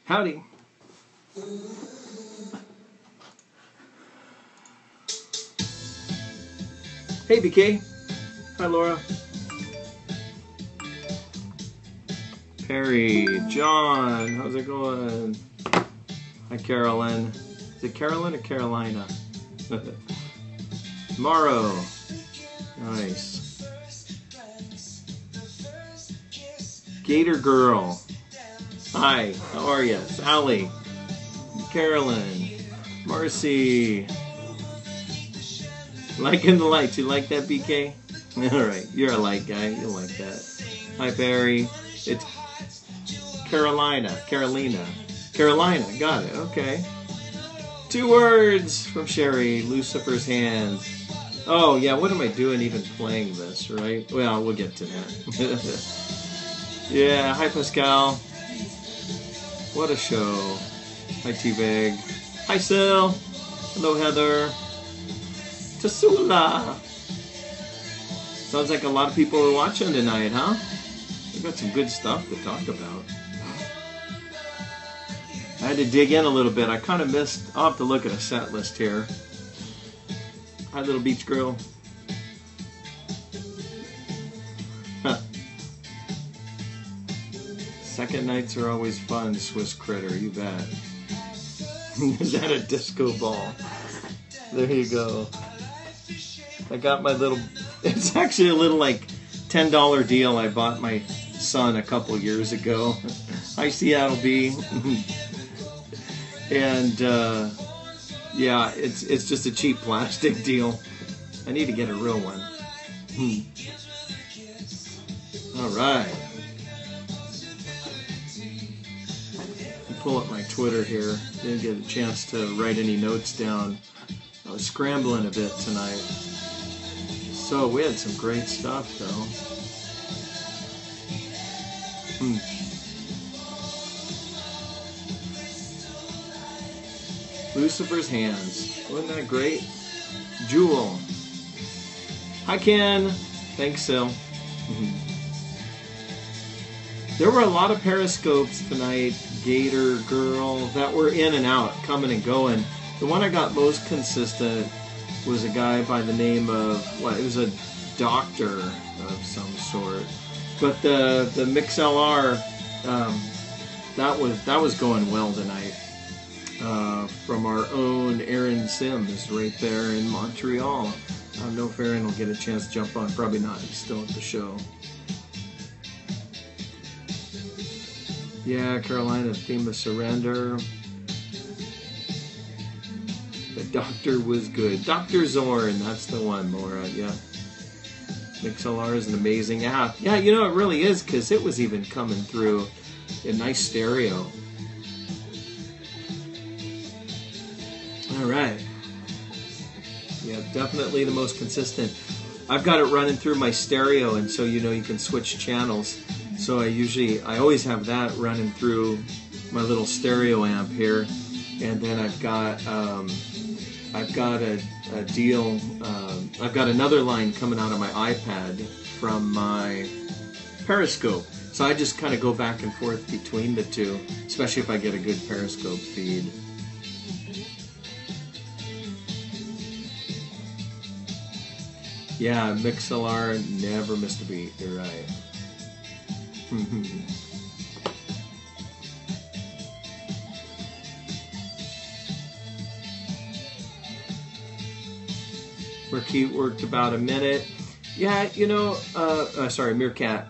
Howdy. Hey, BK. Hi, Laura. Perry, John, how's it going? Hi, Carolyn. Is it Carolyn or Carolina? Morrow. Nice. Gator Girl. Hi, how are you? Sally. Carolyn. Marcy. Liking the lights. You like that, BK? Alright, you're a light guy. You like that. Hi, Barry. It's Carolina. Carolina. Got it. Okay. 2 words from Sherry. Lucifer's Hand. Oh, yeah, what am I doing even playing this, right? Well, we'll get to that. Yeah, hi, Pascal. What a show. Hi, T-Bag. Hi, Sil. Hello, Heather. Tasula. Sounds like a lot of people are watching tonight, huh? We got some good stuff to talk about. I had to dig in a little bit. I kind of missed. I'll have to look at a set list here. Hi, Little Beach Girl. Huh. Second nights are always fun, Swiss Critter. You bet. Is that a disco ball? There you go. I got my little... It's actually a little, like, $10 deal I bought my son a couple years ago. Hi, Seattle B. And, yeah, it's just a cheap plastic deal. I need to get a real one. All right. I'll pull up my Twitter here. Didn't get a chance to write any notes down. I was scrambling a bit tonight. So we had some great stuff, though. Lucifer's Hands. Wasn't that great? Jewel. Hi, Ken. Thanks, Sil. There were a lot of Periscopes tonight, Gator Girl, that were in and out, coming and going. The one I got most consistent was a guy by the name of, well, it was a doctor of some sort. But the MixLR, that was going well tonight. From our own Aaron Sims right there in Montreal. I don't know if Aaron will get a chance to jump on. Probably not. He's still at the show. Yeah, Carolina, theme of surrender. The doctor was good. Dr. Zorn, that's the one, Laura. Yeah. MixLR is an amazing app. Yeah, you know, it really is, because it was even coming through in nice stereo. All right. Yeah, definitely the most consistent. I've got it running through my stereo, and so, you know, you can switch channels. So I always have that running through my little stereo amp here, and then I've got a deal. I've got another line coming out of my iPad from my Periscope. So I just kind of go back and forth between the two, especially if I get a good Periscope feed. Yeah, MixLR never missed a beat. You're right. Keith worked about a minute. Yeah, you know, sorry, Meerkat.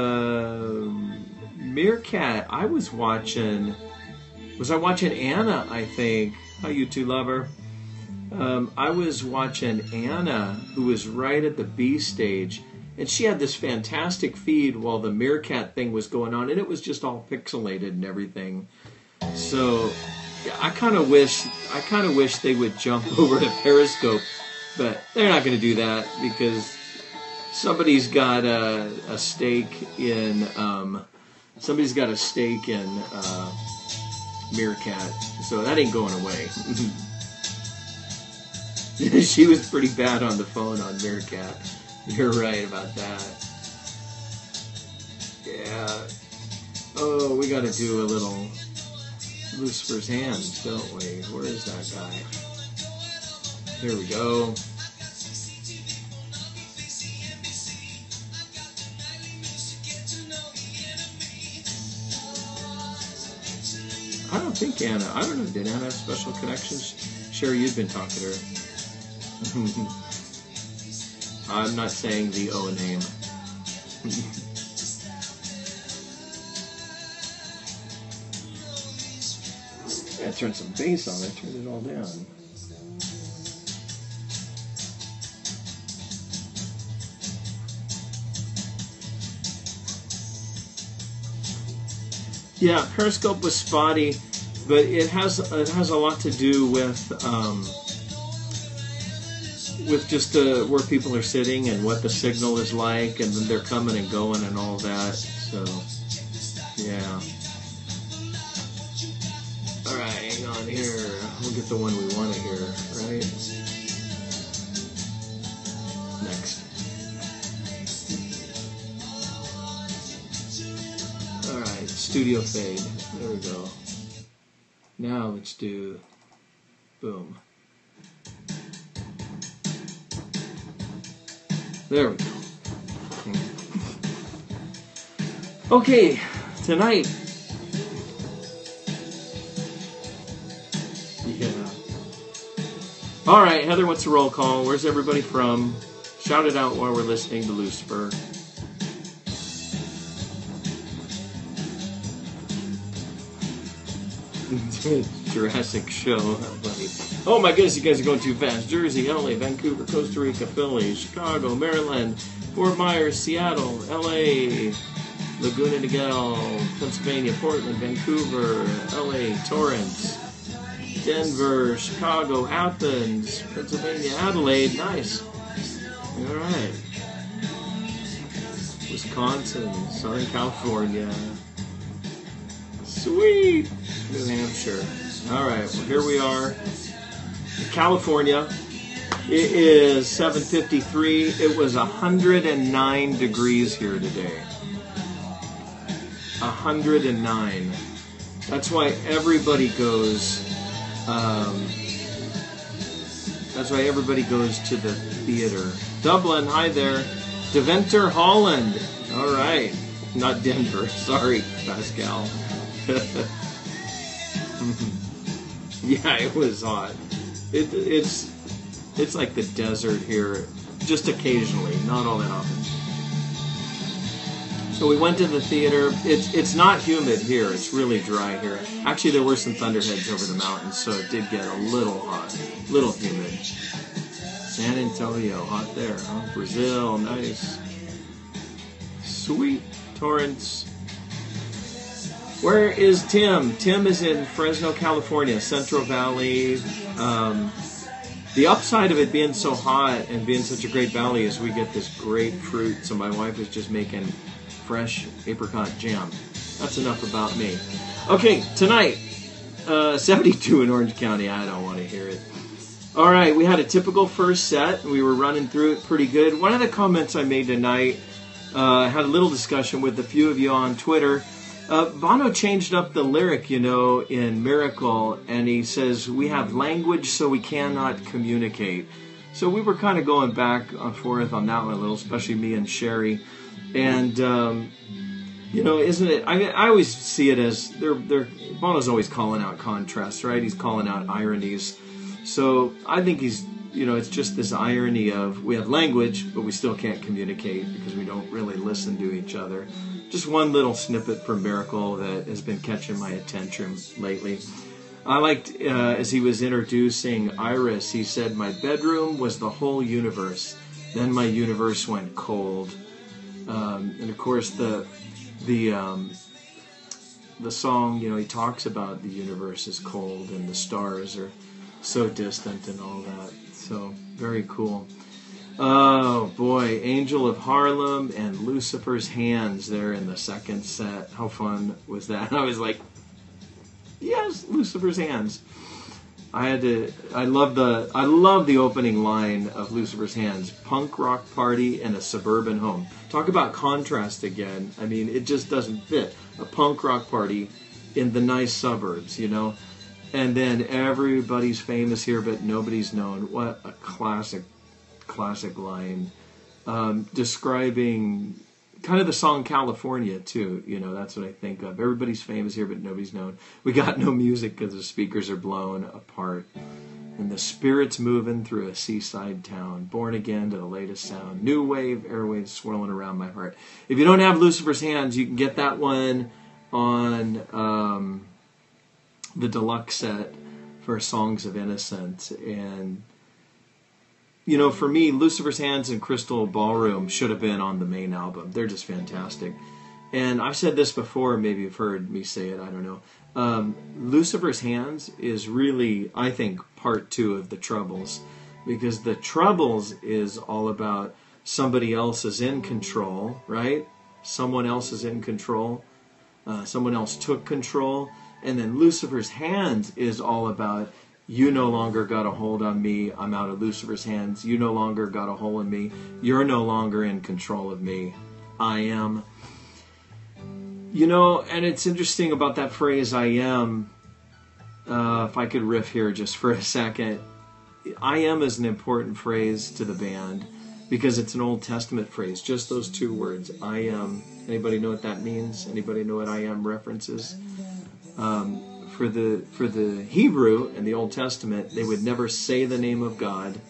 Meerkat, I was watching Anna, I think. How you two, lover? I was watching Anna, who was right at the B stage, and she had this fantastic feed while the Meerkat thing was going on, and it was just all pixelated and everything. So, yeah, I kind of wish they would jump over to Periscope, but they're not going to do that because somebody's got a stake in Meerkat, so that ain't going away. She was pretty bad on the phone on Meerkat. You're right about that. Yeah. Oh, we got to do a little Lucifer's hands, don't we? Where is that guy? Here we go. I don't think Anna. I don't know. Did Anna have special connections? Sherry, you've been talking to her. I'm not saying the O name. I turned some bass on. I turned it all down. Yeah, Periscope was spotty, but it has a lot to do with just where people are sitting and what the signal is like, and then they're coming and going and all that. So, yeah. All right, hang on here. We'll get the one we want to hear, right? Next. All right, studio fade. There we go. Now let's do boom. There we go. Okay, tonight. Yeah. All right, Heather, what's the roll call? Where's everybody from? Shout it out while we're listening to Lucifer. Jurassic show. Buddy. Oh my goodness, you guys are going too fast. Jersey, LA, Vancouver, Costa Rica, Philly, Chicago, Maryland, Fort Myers, Seattle, LA, Laguna Niguel, Pennsylvania, Portland, Vancouver, LA, Torrance, Denver, Chicago, Athens, Pennsylvania, Adelaide. Nice. All right. Wisconsin, Southern California. Sweet. New Hampshire. All right, well, here we are. California. It is 7:53. It was 109 degrees here today. 109. That's why everybody goes. That's why everybody goes to the theater. Dublin, hi there. Deventer, Holland. All right, not Denver. Sorry, Pascal. Yeah, it was hot. It's like the desert here, just occasionally, not all that often. So we went to the theater. It's not humid here. It's really dry here. Actually, there were some thunderheads over the mountains, so it did get a little hot, little humid. San Antonio, hot there, huh? Brazil, nice. Sweet. Torrance. Where is Tim? Tim is in Fresno, California, Central Valley. The upside of it being so hot and being such a great valley is we get this great fruit. So my wife is just making fresh apricot jam. That's enough about me. Okay, tonight, 72 in Orange County. I don't want to hear it. All right, we had a typical first set. We were running through it pretty good. One of the comments I made tonight, I had a little discussion with a few of you on Twitter. Bono changed up the lyric, in Miracle, and he says, we have language so we cannot communicate. So we were kind of going back and forth on that one a little, especially me and Sherry. And, isn't it, I always see it as, Bono's always calling out contrasts, right? He's calling out ironies. So I think he's, it's just this irony of we have language, but we still can't communicate because we don't really listen to each other. Just one little snippet from Miracle that has been catching my attention lately. I liked, as he was introducing Iris, he said, my bedroom was the whole universe. Then my universe went cold. And of course, the song, he talks about the universe is cold and the stars are so distant and all that. So, very cool. Oh boy, Angel of Harlem and Lucifer's Hands there in the second set. How fun was that? I was like, yes, Lucifer's Hands. I love the opening line of Lucifer's Hands. Punk rock party in a suburban home. Talk about contrast again. I mean, it just doesn't fit. A punk rock party in the nice suburbs, you know. And then everybody's famous here, but nobody's known. What a classic line. Describing kind of the song California, too. You know, that's what I think of. Everybody's famous here, but nobody's known. We got no music because the speakers are blown apart. And the spirit's moving through a seaside town, born again to the latest sound. New wave, airwaves swirling around my heart. If you don't have Lucifer's Hands, you can get that one on the deluxe set for Songs of Innocence. And, you know, for me, Lucifer's Hands and Crystal Ballroom should have been on the main album. They're just fantastic. And I've said this before, maybe you've heard me say it, I don't know. Lucifer's Hands is really, I think, part 2 of the Troubles, because the Troubles is all about somebody else is in control, right? Someone else is in control. Someone else took control. And then Lucifer's Hands is all about, you no longer got a hold on me. I'm out of Lucifer's hands. You no longer got a hold on me. You're no longer in control of me. I am. You know, and it's interesting about that phrase, I am. If I could riff here just for a second. I am is an important phrase to the band because it's an Old Testament phrase. Just those 2 words, I am. Anybody know what that means? Anybody know what I am references? For the Hebrew in the Old Testament, they would never say the name of God.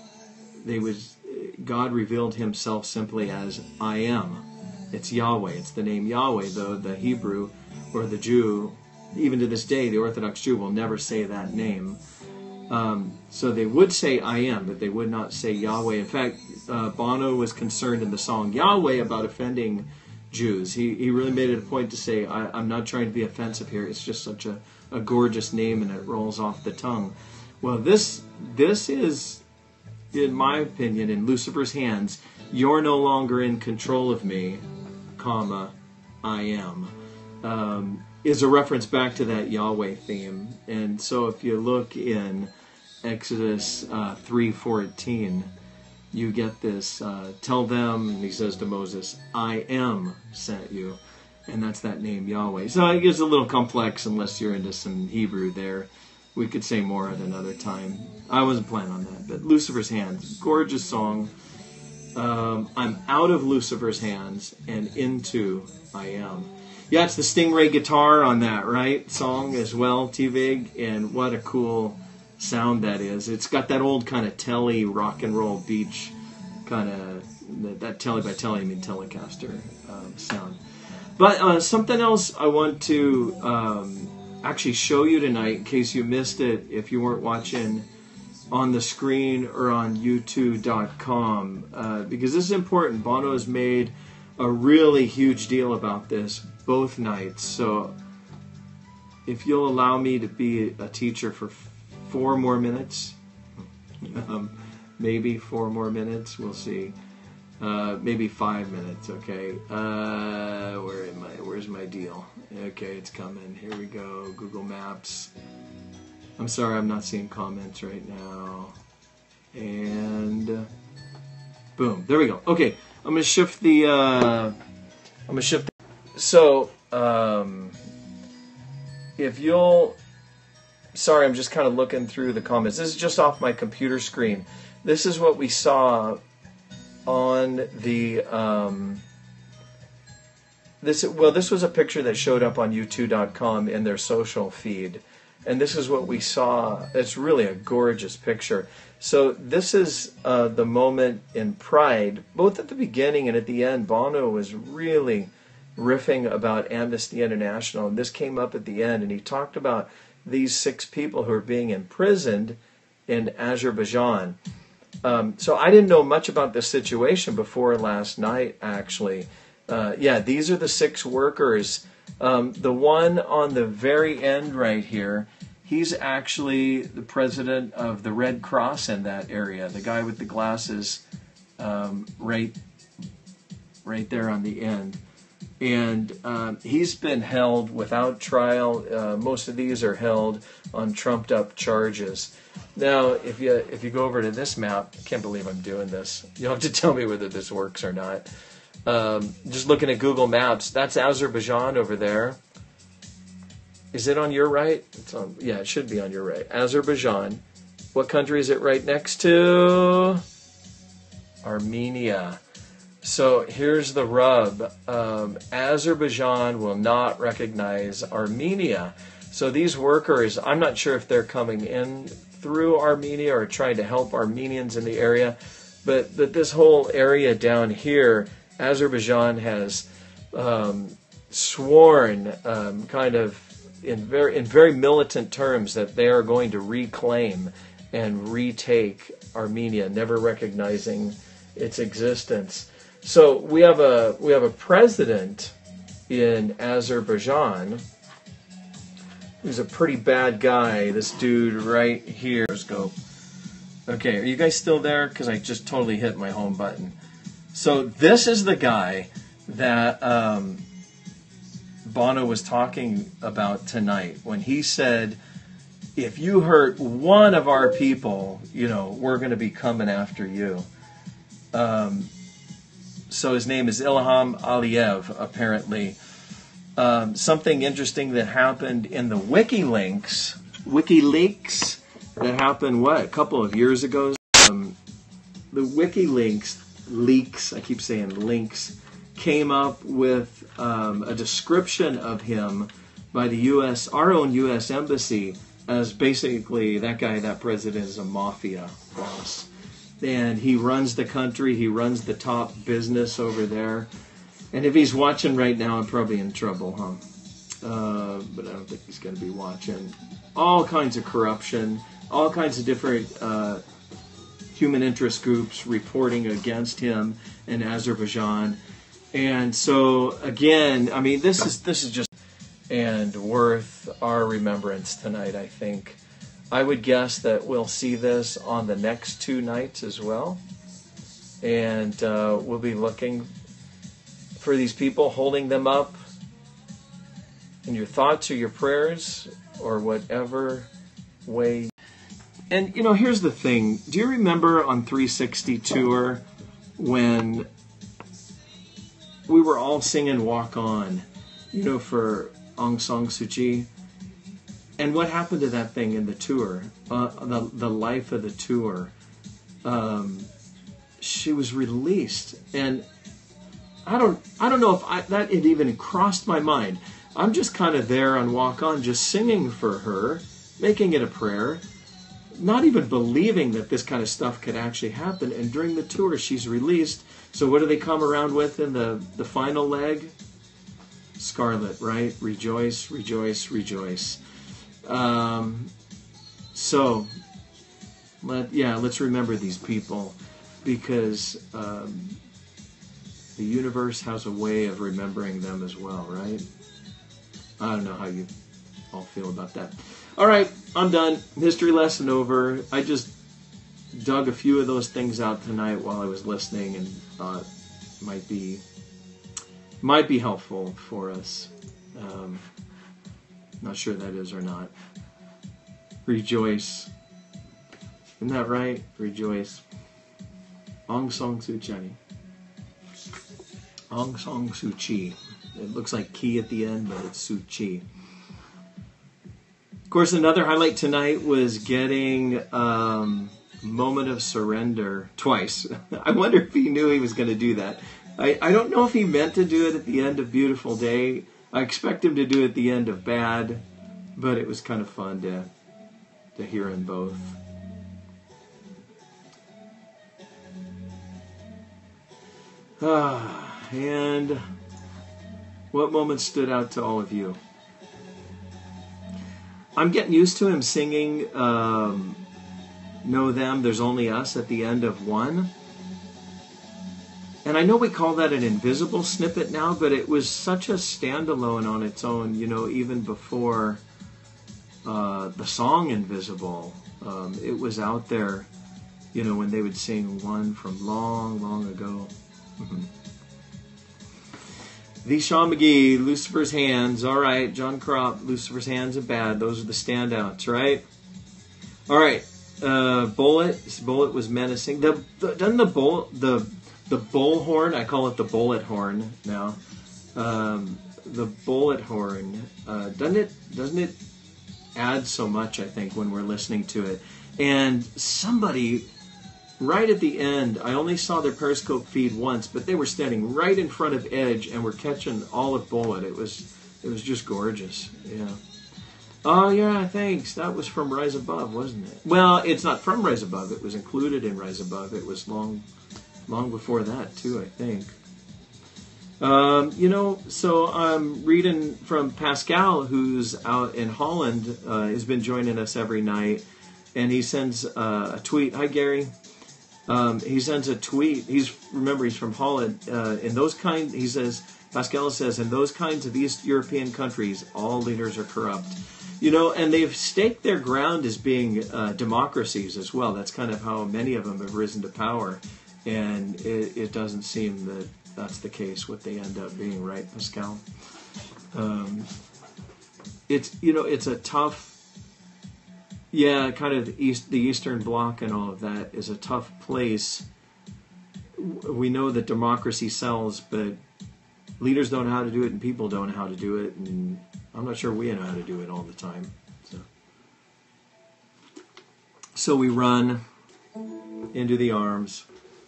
God revealed himself simply as I am. It's Yahweh. It's the name Yahweh, though the Hebrew or the Jew, even to this day, the Orthodox Jew will never say that name. So they would say I am, but they would not say Yahweh. In fact, Bono was concerned in the song Yahweh about offending Jews. He really made it a point to say, I'm not trying to be offensive here. It's just such a gorgeous name and it rolls off the tongue. Well, this is, in my opinion, in Lucifer's Hands, you're no longer in control of me, comma, I am, is a reference back to that Yahweh theme. And so if you look in Exodus 3:14, you get this, tell them, and he says to Moses, I am sent you. And that's that name Yahweh. So it gets a little complex unless you're into some Hebrew there. We could say more at another time. I wasn't planning on that. But Lucifer's Hands, gorgeous song. I'm out of Lucifer's hands and into I am. Yeah, it's the Stingray guitar on that, right? Song as well, T-Vig. And what a cool sound that is. It's got that old kind of telly rock and roll beach kind of, that telly by telly, I mean Telecaster sound. But something else I want to actually show you tonight, in case you missed it, if you weren't watching on the screen or on YouTube.com, because this is important. Bono has made a really huge deal about this both nights. So if you'll allow me to be a teacher for 4 more minutes, maybe 4 more minutes, we'll see. Maybe 5 minutes, okay. Where am I? Where's my deal? Okay, it's coming. Here we go. Google Maps. I'm sorry, I'm not seeing comments right now. And boom, there we go. Okay, I'm gonna shift the. So, if you'll. Sorry, I'm just kind of looking through the comments. This is just off my computer screen. This is what we saw on the this was a picture that showed up on U2.com in their social feed, and this is what we saw. It's really a gorgeous picture. So this is the moment in Pride, both at the beginning and at the end. Bono was really riffing about Amnesty International, and this came up at the end, and he talked about these 6 people who are being imprisoned in Azerbaijan. So I didn't know much about this situation before last night, actually. These are the 6 workers. The one on the very end right here, he's actually the president of the Red Cross in that area. The guy with the glasses, right there on the end. And he's been held without trial. Most of these are held on trumped-up charges. Now, if you go over to this map, I can't believe I'm doing this. You'll have to tell me whether this works or not. Just looking at Google Maps, that's Azerbaijan over there. Is it on your right? It's on, yeah, it should be on your right. Azerbaijan. What country is it right next to? Armenia. So here's the rub. Azerbaijan will not recognize Armenia. So these workers, I'm not sure if they're coming in through Armenia or trying to help Armenians in the area, but this whole area down here, Azerbaijan has sworn kind of in very militant terms that they are going to reclaim and retake Armenia, never recognizing its existence. So we have a president in Azerbaijan who's a pretty bad guy. This dude right here. Periscope. Okay, are you guys still there? Because I just totally hit my home button. So this is the guy that Bono was talking about tonight when he said, if you hurt one of our people, we're going to be coming after you. So his name is Ilham Aliyev, apparently. Something interesting that happened in the WikiLeaks that happened, a couple of years ago. The WikiLeaks leaks, I keep saying links, came up with a description of him by our own U.S. Embassy as basically that president is a mafia boss. And he runs the country, he runs the top business over there. And if he's watching right now, I'm probably in trouble, but I don't think he's going to be watching. All kinds of corruption, all kinds of different human interest groups reporting against him in Azerbaijan. And so, again, I mean, this is just and worth our remembrance tonight, I think. I would guess that we'll see this on the next 2 nights as well. And we'll be looking for these people, holding them up in your thoughts or your prayers or whatever way. And, here's the thing. Do you remember on 360 Tour when we were all singing Walk On, for Aung San Suu Kyi? And what happened to that thing in the tour, the life of the tour? She was released, and I don't know if that had even crossed my mind. I'm just kind of there on Walk On, just singing for her, making it a prayer, not even believing that this kind of stuff could actually happen. And during the tour, she's released. So what do they come around with in the final leg? Scarlet, right? Rejoice, rejoice, rejoice. So, let's remember these people, because the universe has a way of remembering them as well, right? I don't know how you all feel about that. All right, I'm done. History lesson over. I just dug a few of those things out tonight while I was listening and thought might be helpful for us. Not sure that is or not. Rejoice. Isn't that right? Rejoice. Aung San Suu Kyi. Aung San Suu Kyi. It looks like key at the end, but it's Suu Kyi. Of course, another highlight tonight was getting Moment of Surrender twice. I wonder if he knew he was going to do that. I don't know if he meant to do it at the end of Beautiful Day. I expect him to do it at the end of Bad, but it was kind of fun to hear them both. And what moments stood out to all of you? I'm getting used to him singing Know Them, There's Only Us at the end of one. And I know we call that an invisible snippet now, but it was such a standalone on its own, even before the song Invisible. It was out there, when they would sing one from long, long ago. Vishal McGee, Lucifer's Hands. All right, John Kropp, Lucifer's Hands and Bad. Those are the standouts, right? All right, Bullet. Bullet was menacing. Doesn't the bullhorn, I call it the bullet horn now, the bullet horn, doesn't it add so much, I think, when we're listening to it. And somebody right at the end, I only saw their Periscope feed once, but they were standing right in front of Edge and were catching Olive Bullet. It was just gorgeous. Yeah. Oh yeah, thanks. That was from Rise Above, wasn't it? Well, it's not from Rise Above. It was included in Rise Above. It was long before that too, I think. So I'm reading from Pascal, who's out in Holland. Has been joining us every night, and he sends a tweet. Hi, Gary. He sends a tweet. He's from Holland. He says, Pascal says, in those kinds of East European countries, all leaders are corrupt. And they've staked their ground as being democracies as well. That's kind of how many of them have risen to power, and it doesn't seem that that's the case. What they end up being, right, Pascal? It's a tough. Yeah, kind of the Eastern Bloc and all of that is a tough place. We know that democracy sells, but leaders don't know how to do it, and people don't know how to do it, and I'm not sure we know how to do it all the time. So we run into the arms.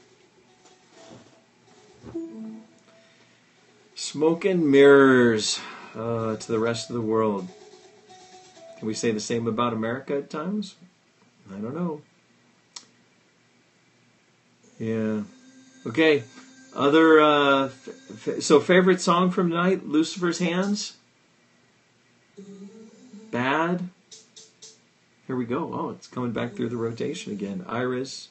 Smoke and mirrors to the rest of the world. Can we say the same about America at times? I don't know. Yeah. Okay. Other favorite song from tonight, Lucifer's Hands. Bad. Here we go. Oh, it's coming back through the rotation again. Iris.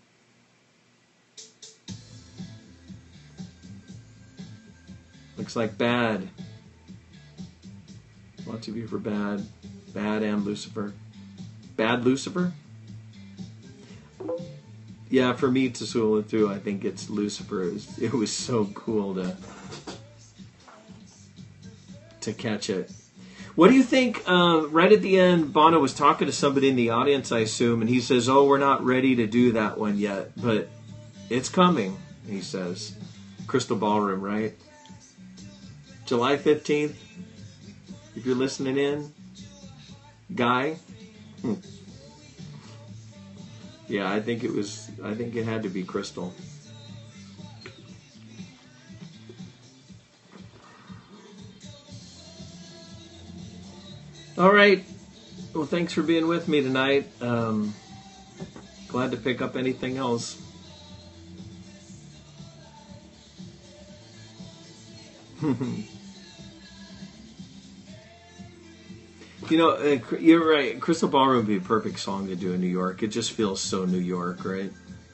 Looks like Bad. Lots of you for Bad. Bad and Lucifer. Bad Lucifer? Yeah, for me, Tsula too, I think it's Lucifer. It was so cool to catch it. What do you think? Right at the end, Bono was talking to somebody in the audience, I assume, and he says, "Oh, we're not ready to do that one yet, but it's coming," he says. Crystal Ballroom, right? July 15th, if you're listening in. Guy? Yeah, I think it had to be Crystal. All right. Well, thanks for being with me tonight. Glad to pick up anything else. You're right. Crystal Ballroom would be a perfect song to do in New York. It just feels so New York, right?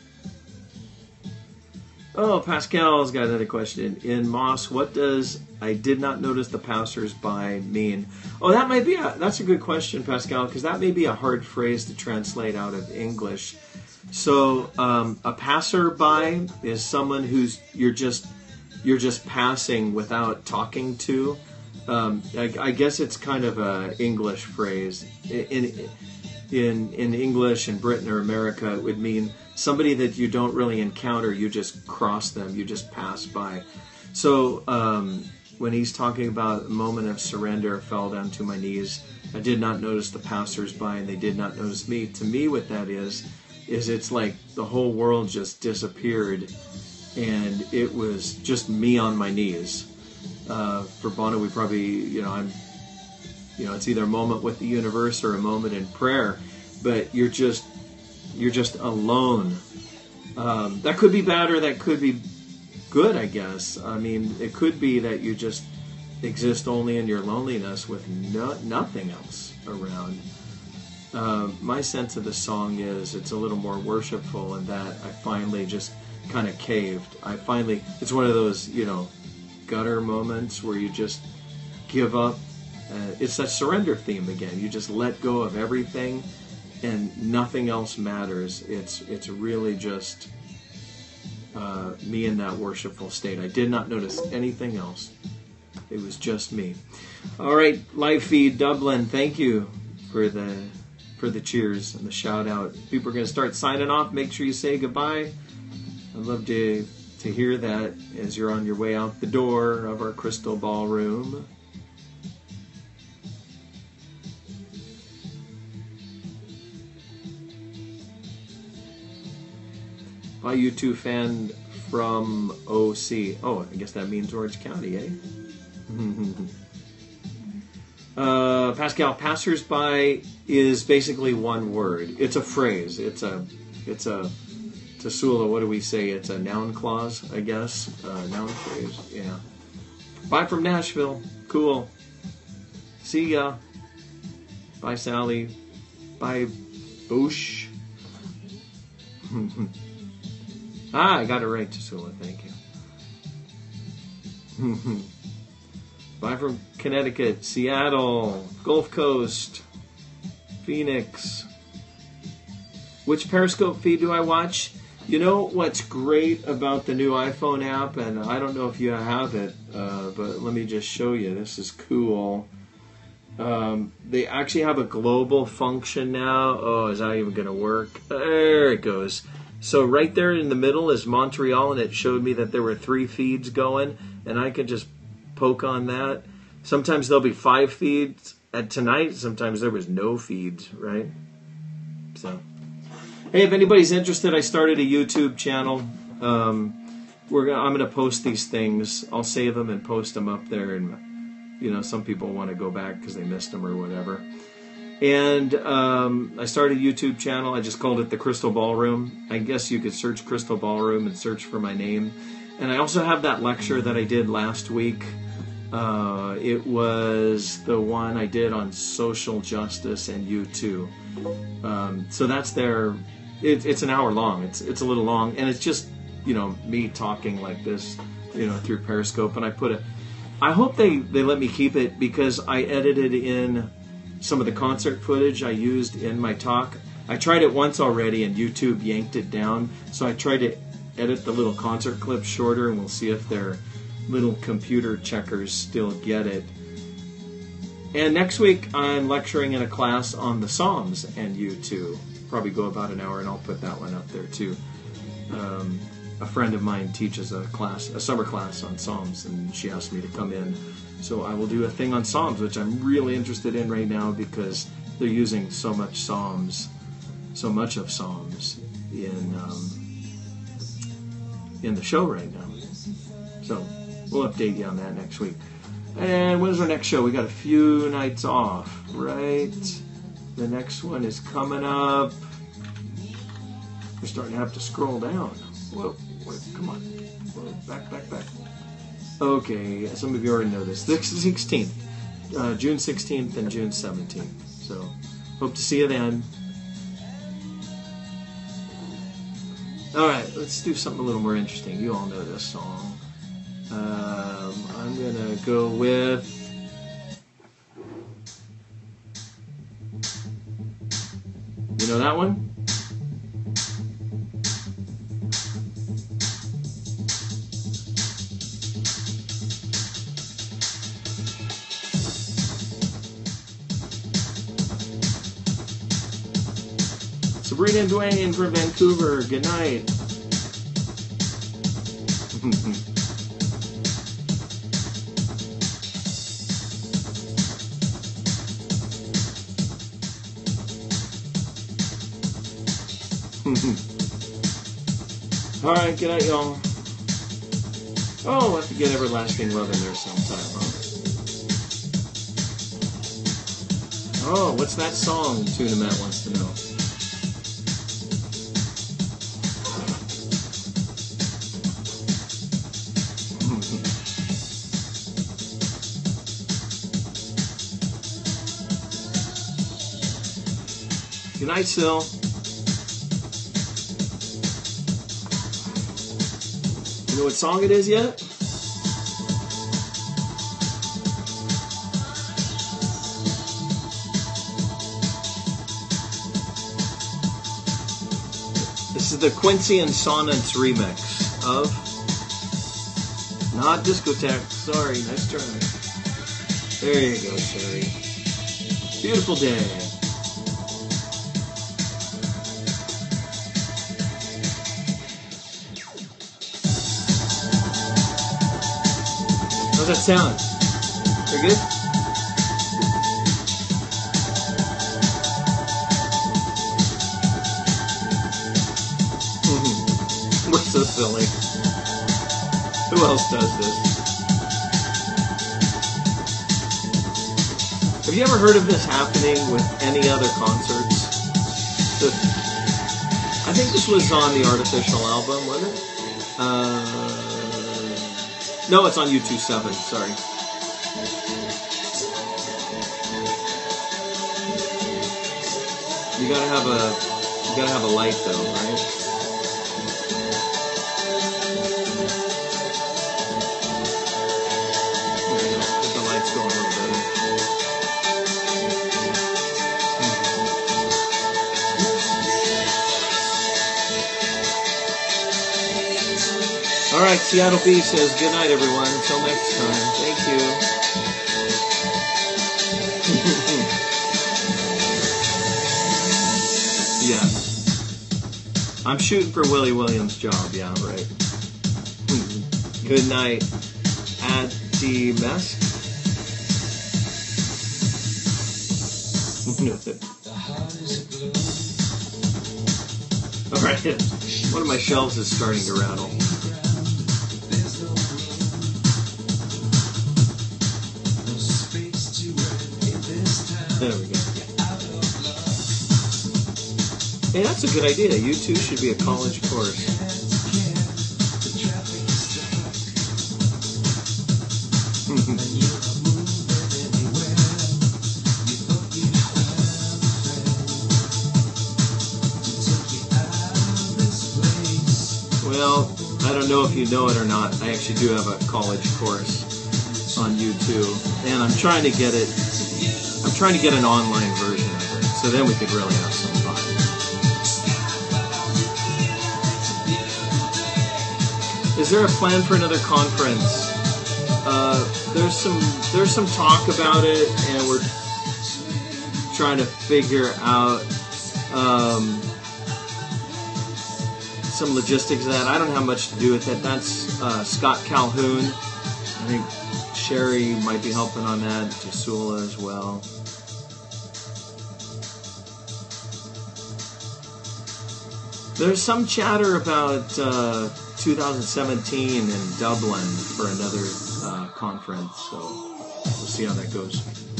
Oh, Pascal's got another question. In Moss, what does "I did not notice the passers-by" mean? Oh, that's a good question, Pascal, because that may be a hard phrase to translate out of English. So, a passerby is someone you're just passing without talking to. I guess it's kind of a English phrase. In English, in Britain or America, it would mean somebody that you don't really encounter. You just cross them. You just pass by. So when he's talking about a moment of surrender, I fell down to my knees. I did not notice the passers-by, and they did not notice me. To me, what that is it's like the whole world just disappeared, and it was just me on my knees. For Bono, we probably, it's either a moment with the universe or a moment in prayer, but you're just alone. That could be bad or that could be good, I guess. I mean, it could be that you just exist only in your loneliness with nothing else around. My sense of the song is it's a little more worshipful in that I finally just kind of caved. It's one of those, gutter moments where you just give up. It's that surrender theme again. You just let go of everything and nothing else matters. It's really just me in that worshipful state. I did not notice anything else. It was just me. All right, live feed Dublin. Thank you for the cheers and the shout out. People are going to start signing off. Make sure you say goodbye. I'd love to to hear that as you're on your way out the door of our Crystal Ballroom. By U2 fan from OC. Oh, I guess that means Orange County, eh? Pascal, passersby is basically one word. It's a phrase. It's a Sula, what do we say? It's a noun clause, I guess. Noun phrase, yeah. Bye from Nashville. Cool. See ya. Bye, Sally. Bye, Boosh. I got it right, Sula. Thank you. Bye from Connecticut, Seattle, Gulf Coast, Phoenix. Which Periscope feed do I watch? You know what's great about the new iPhone app, and I don't know if you have it, but let me just show you. This is cool. They actually have a global function now. Oh, is that even going to work? There it goes. So right there in the middle is Montreal, and it showed me that there were 3 feeds going, and I could just poke on that. Sometimes there'll be 5 feeds at tonight. Sometimes there was no feeds, right? So, hey, if anybody's interested, I started a YouTube channel. I'm gonna post these things. I'll save them and post them up there, and some people want to go back because they missed them or whatever. And I started a YouTube channel. I just called it the Crystal Ballroom. I guess you could search Crystal Ballroom and search for my name. And I also have that lecture that I did last week. It was the one I did on social justice and U2. So that's there. It's an hour long. It's a little long, and it's just me talking like this, through Periscope. And I hope they let me keep it because I edited in some of the concert footage I used in my talk. I tried it once already, and YouTube yanked it down. So I tried to edit the little concert clips shorter, and we'll see if their little computer checkers still get it. And next week I'm lecturing in a class on the Psalms and U2. Probably go about an hour, and I'll put that one up there too. A friend of mine teaches a summer class on Psalms, and she asked me to come in. So I will do a thing on Psalms, which I'm really interested in right now because they're using so much of Psalms in the show right now. So we'll update you on that next week. And when's our next show? We got a few nights off, right? The next one is coming up. We're starting to have to scroll down. Whoa, wait, come on. Whoa, back. Okay, some of you already know this. The 16th. June 16th and June 17th. So, hope to see you then. Alright, let's do something a little more interesting. You all know this song. I'm going to go with... You know that one? Sabrina and Dwayne from Vancouver. Good night. Alright, good night, y'all. Oh, we'll have to get Everlasting Love in there sometime, huh? Oh, what's that song? Tuna Matt wants to know. Good night, Sil. You know what song it is yet? This is the Quincy and Sonnets remix of Not Discotheque. Sorry, nice try. There you go, Sherry. Beautiful day. How's that sound? Very good? We're so silly. Who else does this? Have you ever heard of this happening with any other concerts? I think this was on the Artificial album, wasn't it? No, it's on U27, sorry. You gotta have a light though, right? Get the lights going a little better. All right, Seattle B says, good night, everyone. Until next time. Thank you. Yes. I'm shooting for Willie Williams' job. Yeah, right. Good night. Ati-Mesk. All right. One of my shelves is starting to rattle. There we go. Hey, that's a good idea. You too should be a college course. Well, I don't know if you know it or not. I actually do have a college course on YouTube, and I'm trying to get it. I'm trying to get an online version of it, so then we could really have some fun. Is there a plan for another conference? There's some talk about it, and we're trying to figure out some logistics of that. I don't have much to do with it. That's Scott Calhoun. I think Sherry might be helping on that. Jasula as well. There's some chatter about 2017 in Dublin for another conference, so we'll see how that goes.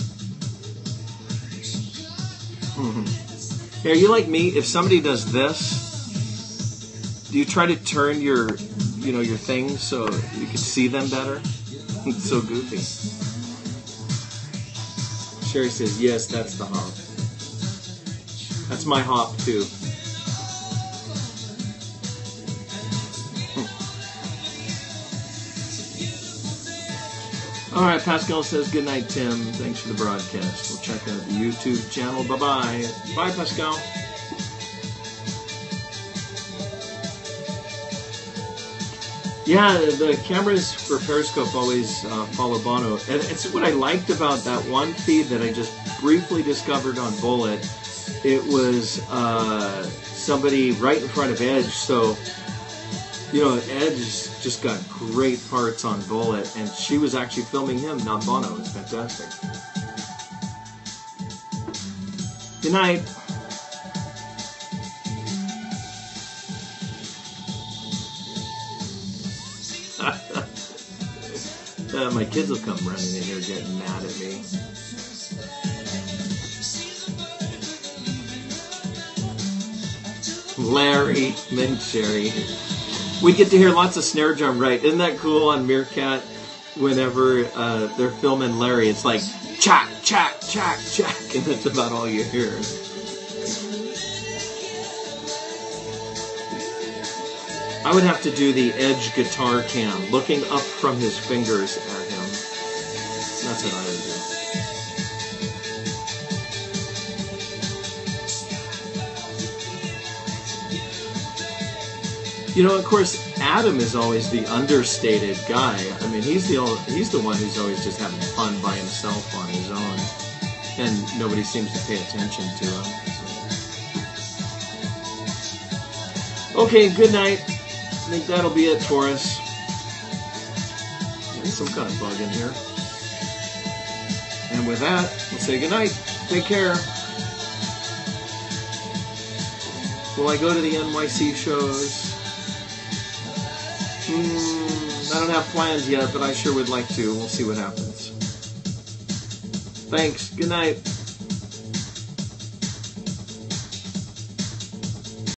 Hey, are you like me? If somebody does this, do you try to turn your thing so you can see them better? It's so goofy. Sherry says, yes, that's the hop. That's my hop, too. All right, Pascal says, good night, Tim. Thanks for the broadcast. We'll check out the YouTube channel. Bye-bye. Bye, Pascal. Yeah, the cameras for Periscope always follow Bono. And it's what I liked about that one feed that I just briefly discovered on Bullet. It was somebody right in front of Edge. So, Edge just got great parts on Bullet, and she was actually filming him, not Bono. It's fantastic. Good night. My kids will come running in here getting mad at me. Larry Mincherry. We get to hear lots of snare drum, right? Isn't that cool on Meerkat? Whenever they're filming Larry, it's like chack, chack, chack, chack, and that's about all you hear. I would have to do the Edge guitar cam, looking up from his fingers at him. That's what I would do. Of course, Adam is always the understated guy. I mean, he's the one who's always just having fun by himself on his own, and nobody seems to pay attention to him. So. Okay, good night. I think that'll be it for us. some kind of bug in here. And with that, we'll say goodnight. Take care. Will I go to the NYC shows? I don't have plans yet, but I sure would like to. We'll see what happens. Thanks. Good night.